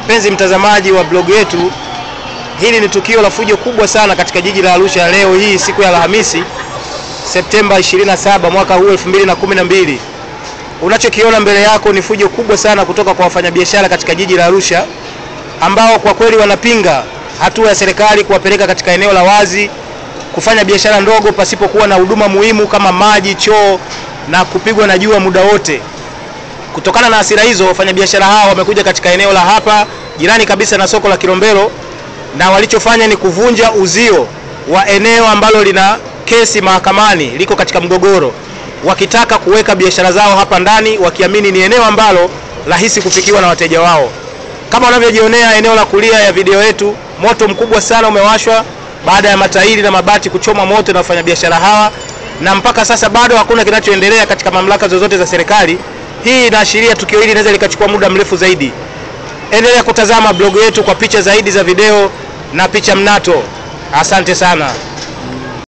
Mpenzi mtazamaji wa blog yetu, hili ni tukio la fujo kubwa sana katika jiji la Arusha leo hii, siku ya Alhamisi September 27 mwaka huu 2012. Unachokiona mbele yako ni fujo kubwa sana kutoka kwa wafanyabiashara katika jiji la Arusha, ambao kwa kweli wanapinga hatua ya serikali kuwapeleka katika eneo la wazi kufanya biashara ndogo pasipokuwa na huduma muhimu kama maji, choo na kupigwa na jua muda wote. Kutokana na hasira hizo, wafanyabiashara hao wamekuja katika eneo la hapa jirani kabisa na soko la Kilombero, na walichofanya ni kuvunja uzio wa eneo ambalo lina kesi mahakamani, liko katika mgogoro, wakitaka kuweka biashara zao hapa ndani, wakiamini ni eneo ambalo rahisi kufikiwa na wateja wao. Kama unavyojionea eneo la kulia ya video yetu, moto mkubwa sana umewashwa baada ya matairi na mabati kuchoma moto na wafanyabiashara hawa, na mpaka sasa bado hakuna kinachoendelea katika mamlaka zozote za serikali. Hii inaashiria tukio hili linaweza likachukua muda mrefu zaidi. Endelea kutazama blog yetu kwa picha zaidi za video na picha mnato. Asante sana.